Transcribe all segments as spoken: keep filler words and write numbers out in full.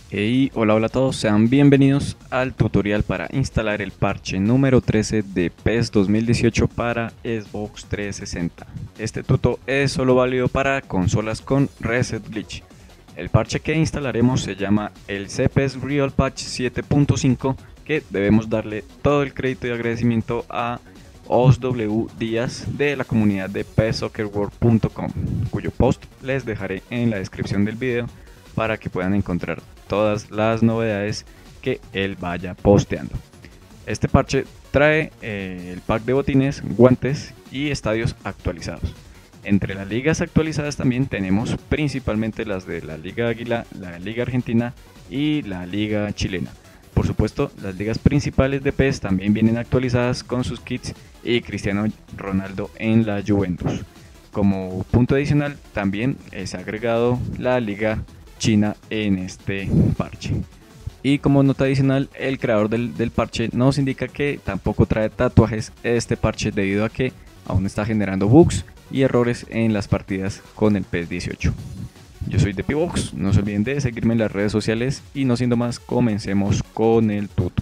Hey, hola, hola a todos, sean bienvenidos al tutorial para instalar el parche número trece de PES dos mil dieciocho para Xbox trescientos sesenta. Este tuto es solo válido para consolas con Reset Glitch. El parche que instalaremos se llama el C P S Real Patch siete punto cinco, que debemos darle todo el crédito y agradecimiento a Osw Díaz de la comunidad de pessoccerworld punto com, cuyo post les dejaré en la descripción del video para que puedan encontrar todas las novedades que él vaya posteando. Este parche trae eh, el pack de botines, guantes y estadios actualizados. Entre las ligas actualizadas también tenemos principalmente las de la Liga Águila, la Liga Argentina y la Liga Chilena. Por supuesto, las ligas principales de PES también vienen actualizadas con sus kits y Cristiano Ronaldo en la Juventus. Como punto adicional, también se ha agregado la Liga China en este parche. Y como nota adicional, el creador del, del parche nos indica que tampoco trae tatuajes este parche debido a que aún está generando bugs y errores en las partidas con el PES dieciocho. Yo soy DepiVox, no se olviden de seguirme en las redes sociales y no siendo más, comencemos con el tuto.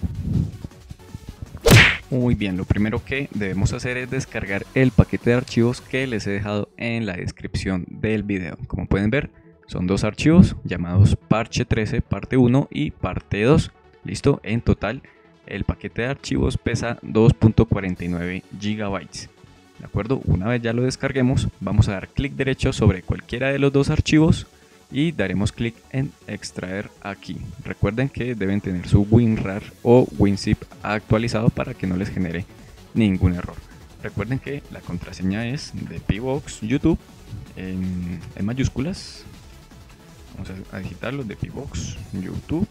Muy bien, lo primero que debemos hacer es descargar el paquete de archivos que les he dejado en la descripción del video. Como pueden ver, son dos archivos llamados parche trece parte uno y parte dos. Listo, en total el paquete de archivos pesa dos punto cuarenta y nueve gigabytes. De acuerdo, una vez ya lo descarguemos, vamos a dar clic derecho sobre cualquiera de los dos archivos y daremos clic en extraer aquí. Recuerden que deben tener su WinRAR o WinZip actualizado para que no les genere ningún error. Recuerden que la contraseña es DepiVox YouTube en, en mayúsculas. Vamos a digitarlo, DepiVox YouTube.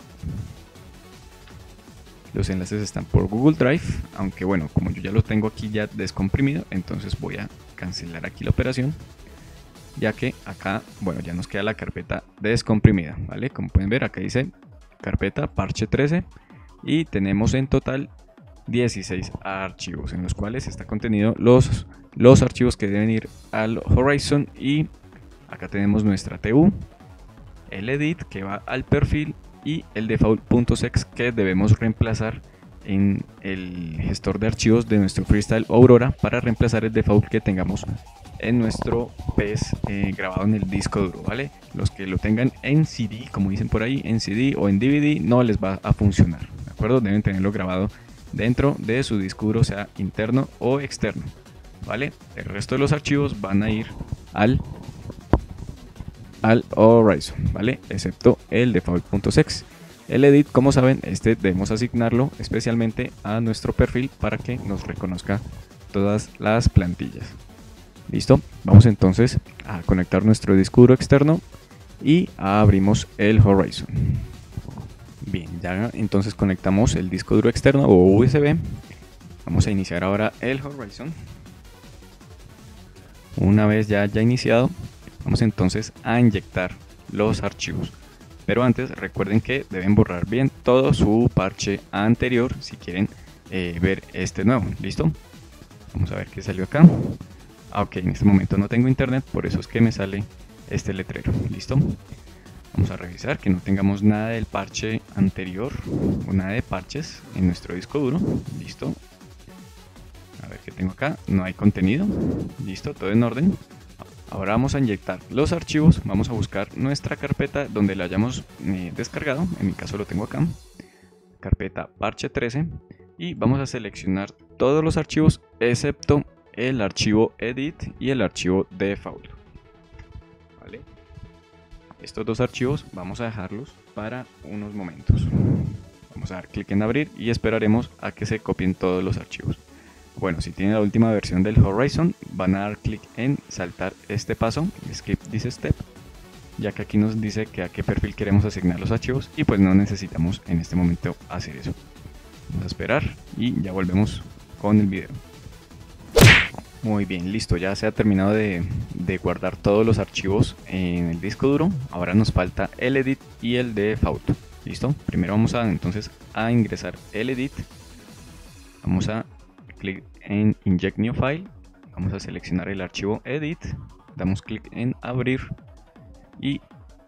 Los enlaces están por Google Drive, aunque bueno, como yo ya lo tengo aquí ya descomprimido, entonces voy a cancelar aquí la operación, ya que acá, bueno, ya nos queda la carpeta descomprimida, ¿vale? Como pueden ver, acá dice carpeta parche trece y tenemos en total dieciséis archivos, en los cuales está contenido los, los archivos que deben ir al Horizon, y acá tenemos nuestra T U, el edit que va al perfil y el default.sex que debemos reemplazar en el gestor de archivos de nuestro Freestyle Aurora para reemplazar el default que tengamos en nuestro PES eh, grabado en el disco duro, ¿vale? Los que lo tengan en C D, como dicen por ahí, en C D o en D V D, no les va a funcionar, ¿de acuerdo? Deben tenerlo grabado dentro de su disco duro, sea interno o externo, ¿vale? El resto de los archivos van a ir al al Horizon, ¿vale? Excepto el default.sex. El edit, como saben, este debemos asignarlo especialmente a nuestro perfil para que nos reconozca todas las plantillas. Listo, vamos entonces a conectar nuestro disco duro externo y abrimos el Horizon. Bien, ya entonces conectamos el disco duro externo o U S B. Vamos a iniciar ahora el Horizon. Una vez ya haya iniciado, vamos entonces a inyectar los archivos. Pero antes recuerden que deben borrar bien todo su parche anterior si quieren eh, ver este nuevo. ¿Listo? Vamos a ver qué salió acá. Ah, ok, en este momento no tengo internet, por eso es que me sale este letrero. ¿Listo? Vamos a revisar que no tengamos nada del parche anterior o nada de parches en nuestro disco duro. ¿Listo? A ver qué tengo acá. No hay contenido. ¿Listo? Todo en orden. Ahora vamos a inyectar los archivos, vamos a buscar nuestra carpeta donde la hayamos eh, descargado, en mi caso lo tengo acá, carpeta parche trece, y vamos a seleccionar todos los archivos excepto el archivo edit y el archivo default. ¿Vale? Estos dos archivos vamos a dejarlos para unos momentos. Vamos a dar clic en abrir y esperaremos a que se copien todos los archivos. Bueno, si tienen la última versión del Horizon, van a dar clic en saltar este paso, skip this step, ya que aquí nos dice que a qué perfil queremos asignar los archivos y pues no necesitamos en este momento hacer eso. Vamos a esperar y ya volvemos con el video. Muy bien, listo, ya se ha terminado de, de guardar todos los archivos en el disco duro. Ahora nos falta el edit y el default. ¿Listo? Primero vamos a entonces a ingresar el edit. Vamos a clic en Inject New File, vamos a seleccionar el archivo Edit, damos clic en Abrir y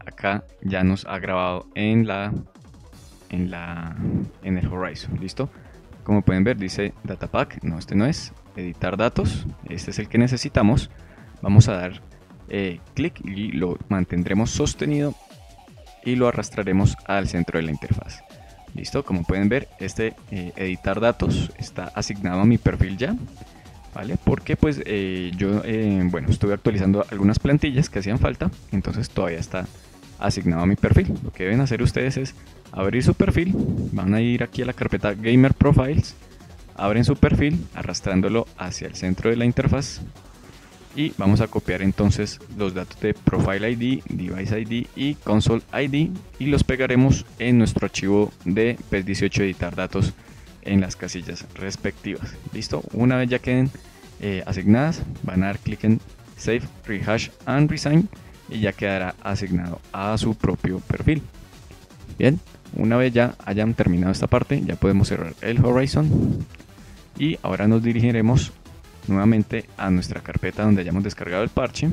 acá ya nos ha grabado en la en la en el Horizon. Listo, como pueden ver dice Datapack, no, este no es. Editar datos, este es el que necesitamos. Vamos a dar eh, clic y lo mantendremos sostenido y lo arrastraremos al centro de la interfaz. Listo, como pueden ver, este eh, editar datos está asignado a mi perfil ya, ¿vale? Porque pues eh, yo, eh, bueno, estuve actualizando algunas plantillas que hacían falta, entonces todavía está asignado a mi perfil. Lo que deben hacer ustedes es abrir su perfil, van a ir aquí a la carpeta Gamer Profiles, abren su perfil arrastrándolo hacia el centro de la interfaz y vamos a copiar entonces los datos de Profile I D, Device I D y Console I D y los pegaremos en nuestro archivo de P E S dieciocho editar datos en las casillas respectivas. Listo, una vez ya queden eh, asignadas, van a dar clic en Save, Rehash and Resign y ya quedará asignado a su propio perfil. Bien, una vez ya hayan terminado esta parte, ya podemos cerrar el Horizon y ahora nos dirigiremos nuevamente a nuestra carpeta donde hayamos descargado el parche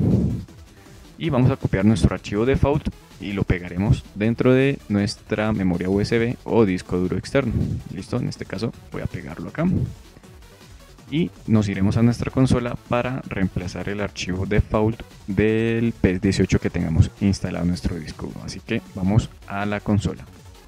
y vamos a copiar nuestro archivo default y lo pegaremos dentro de nuestra memoria U S B o disco duro externo. Listo, en este caso voy a pegarlo acá y nos iremos a nuestra consola para reemplazar el archivo default del P E S dieciocho que tengamos instalado en nuestro disco duro. Así que vamos a la consola.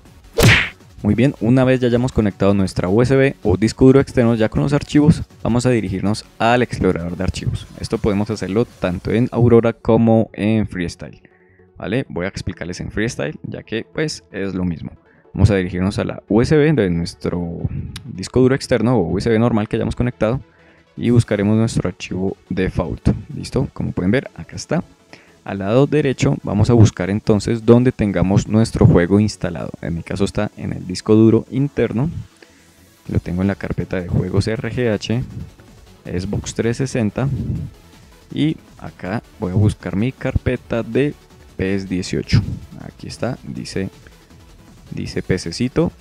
Muy bien, una vez ya hayamos conectado nuestra U S B o disco duro externo ya con los archivos, vamos a dirigirnos al explorador de archivos. Esto podemos hacerlo tanto en Aurora como en Freestyle, ¿vale? Voy a explicarles en Freestyle, ya que pues es lo mismo. Vamos a dirigirnos a la U S B de nuestro disco duro externo o U S B normal que hayamos conectado y buscaremos nuestro archivo default. ¿Listo? Como pueden ver, acá está. Al lado derecho vamos a buscar entonces donde tengamos nuestro juego instalado. En mi caso está en el disco duro interno. Lo tengo en la carpeta de juegos R G H, Xbox trescientos sesenta. Y acá voy a buscar mi carpeta de P E S dieciocho. Aquí está, dice, dice PCcito.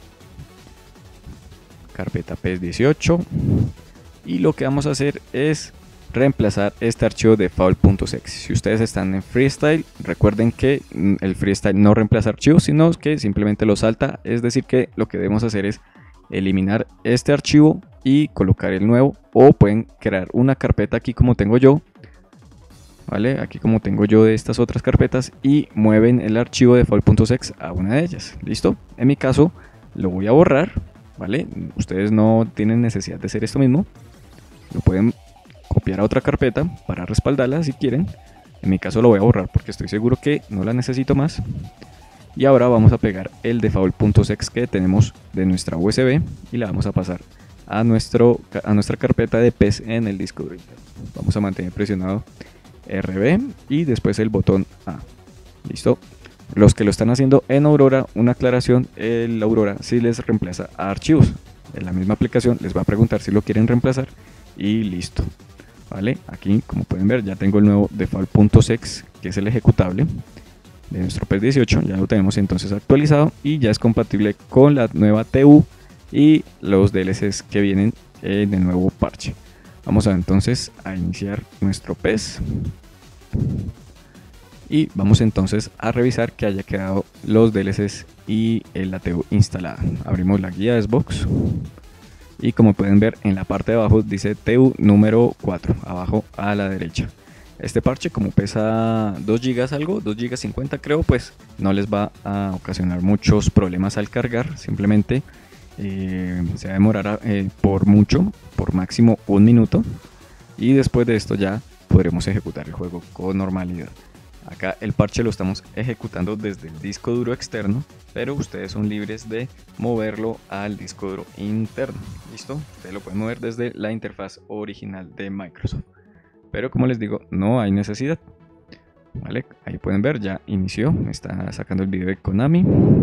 Carpeta P E S dieciocho. Y lo que vamos a hacer es reemplazar este archivo default.exe. Si ustedes están en Freestyle, recuerden que el Freestyle no reemplaza archivos, sino que simplemente lo salta. Es decir, que lo que debemos hacer es eliminar este archivo y colocar el nuevo, o pueden crear una carpeta aquí como tengo yo, ¿vale? Aquí como tengo yo de estas otras carpetas y mueven el archivo default.exe a una de ellas. ¿Listo? En mi caso lo voy a borrar, ¿vale? Ustedes no tienen necesidad de hacer esto mismo. Lo pueden copiar a otra carpeta para respaldarla si quieren. En mi caso lo voy a borrar porque estoy seguro que no la necesito más. Y ahora vamos a pegar el default.exe que tenemos de nuestra U S B y la vamos a pasar a, nuestro, a nuestra carpeta de P E S en el disco duro. Vamos a mantener presionado R B y después el botón A. Listo. Los que lo están haciendo en Aurora, una aclaración: el Aurora sí les reemplaza a archivos. En la misma aplicación les va a preguntar si lo quieren reemplazar y listo. Vale, aquí como pueden ver ya tengo el nuevo default.exe, que es el ejecutable de nuestro P E S dieciocho. Ya lo tenemos entonces actualizado y ya es compatible con la nueva T U y los D L Cs que vienen en el nuevo parche. Vamos a entonces a iniciar nuestro P E S y vamos entonces a revisar que haya quedado los D L Cs y la T U instalada. Abrimos la guía de Xbox y como pueden ver en la parte de abajo dice T U número cuatro, abajo a la derecha. Este parche, como pesa dos gigas algo, dos gigas cincuenta creo, pues no les va a ocasionar muchos problemas al cargar. Simplemente eh, se va a demorar eh, por mucho, por máximo un minuto, y después de esto ya podremos ejecutar el juego con normalidad. Acá el parche lo estamos ejecutando desde el disco duro externo, pero ustedes son libres de moverlo al disco duro interno. ¿Listo? Ustedes lo pueden mover desde la interfaz original de Microsoft. Pero como les digo, no hay necesidad. Vale, ahí pueden ver, ya inició. Me está sacando el video de Konami.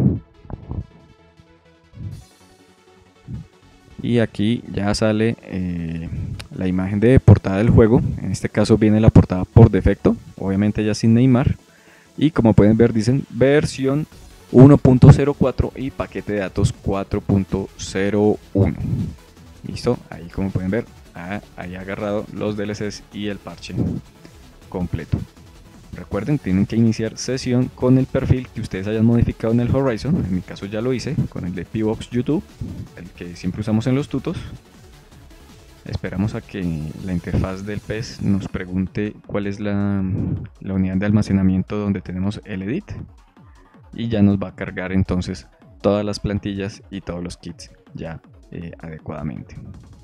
Y aquí ya sale eh, la imagen de portada del juego. En este caso viene la portada por defecto, obviamente ya sin Neymar. Y como pueden ver dicen versión uno punto cero cuatro y paquete de datos cuatro punto cero uno. Listo, ahí como pueden ver, ah, ahí agarrado los D L Cs y el parche completo. recuerden, tienen que iniciar sesión con el perfil que ustedes hayan modificado en el Horizon. En mi caso ya lo hice con el de Pivox YouTube, el que siempre usamos en los tutos. Esperamos a que la interfaz del P E S nos pregunte cuál es la, la unidad de almacenamiento donde tenemos el edit, y ya nos va a cargar entonces todas las plantillas y todos los kits ya eh, adecuadamente.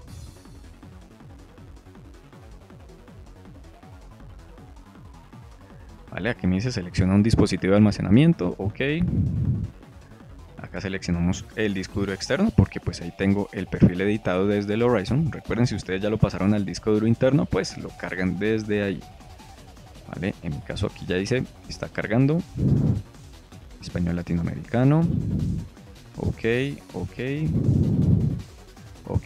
Vale, aquí me dice selecciona un dispositivo de almacenamiento, ok. Acá seleccionamos el disco duro externo porque pues ahí tengo el perfil editado desde el Horizon. Recuerden, si ustedes ya lo pasaron al disco duro interno, pues lo cargan desde ahí. Vale, en mi caso aquí ya dice, está cargando. Español latinoamericano. Ok, ok. Ok.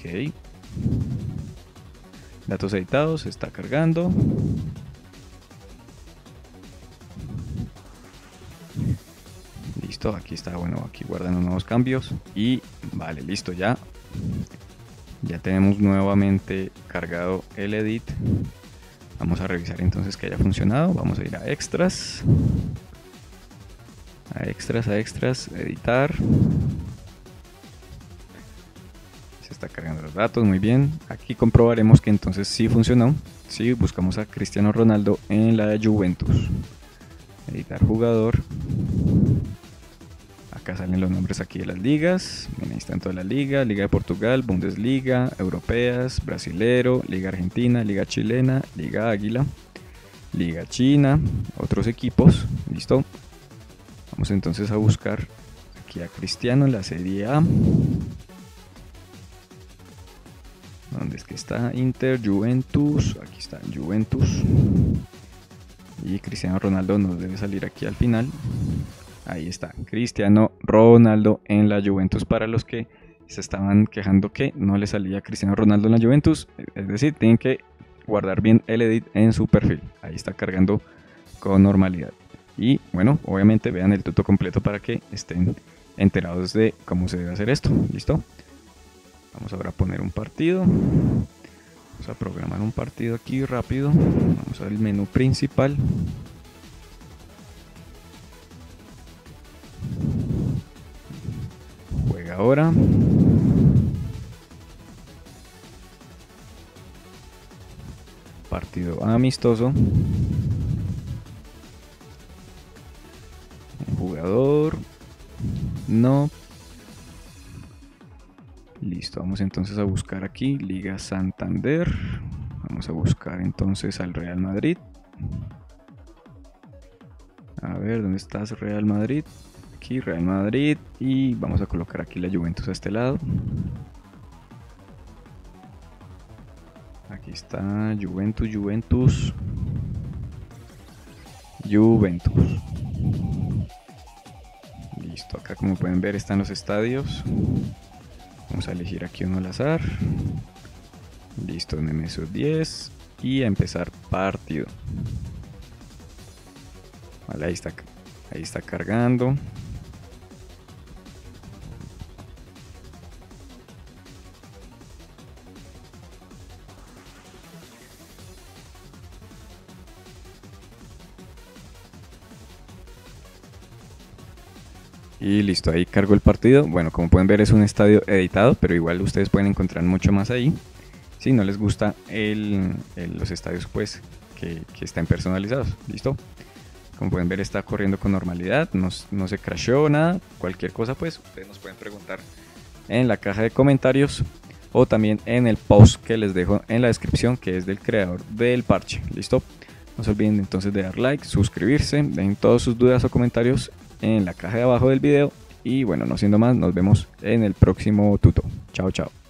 Datos editados, está cargando. Listo, aquí está, bueno, aquí guardan los nuevos cambios y vale, listo, ya ya tenemos nuevamente cargado el edit. Vamos a revisar entonces que haya funcionado. Vamos a ir a extras, a extras, a extras, editar. Se está cargando los datos, muy bien. Aquí comprobaremos que entonces sí funcionó. Si sí, buscamos a Cristiano Ronaldo en la Juventus, editar jugador. Acá salen los nombres aquí de las ligas. Bien, ahí están todas las ligas: Liga de Portugal, Bundesliga, Europeas, Brasilero, Liga Argentina, Liga Chilena, Liga Águila, Liga China, otros equipos. Listo. Vamos entonces a buscar aquí a Cristiano en la Serie A. ¿Dónde es que está? Inter, Juventus. Aquí está Juventus. Y Cristiano Ronaldo nos debe salir aquí al final. Ahí está, Cristiano Ronaldo en la Juventus. Para los que se estaban quejando que no le salía Cristiano Ronaldo en la Juventus, es decir, tienen que guardar bien el edit en su perfil. Ahí está cargando con normalidad. Y bueno, obviamente vean el tuto completo para que estén enterados de cómo se debe hacer esto. ¿Listo? Vamos ahora a poner un partido. Vamos a programar un partido aquí rápido. Vamos al menú principal. Juega ahora. Partido amistoso. Jugador. No. Listo, vamos entonces a buscar aquí Liga Santander. Vamos a buscar entonces al Real Madrid. A ver, ¿dónde estás, Real Madrid? Aquí, Real Madrid. Y vamos a colocar aquí la Juventus a este lado. Aquí está Juventus, Juventus. Juventus. Listo, acá como pueden ver están los estadios. Vamos a elegir aquí uno al azar. Listo, M M S diez. Y a empezar partido. Vale, ahí está, ahí está cargando. Y listo, ahí cargo el partido. Bueno, como pueden ver es un estadio editado, pero igual ustedes pueden encontrar mucho más ahí. Si no les gusta el, el, los estadios pues que, que estén personalizados. Listo. Como pueden ver está corriendo con normalidad, no, no se crashó nada. Cualquier cosa pues ustedes nos pueden preguntar en la caja de comentarios o también en el post que les dejo en la descripción, que es del creador del parche. Listo. No se olviden entonces de dar like, suscribirse, dejen todas sus dudas o comentarios en la caja de abajo del video. Y bueno, no siendo más, nos vemos en el próximo tuto. Chao, chao.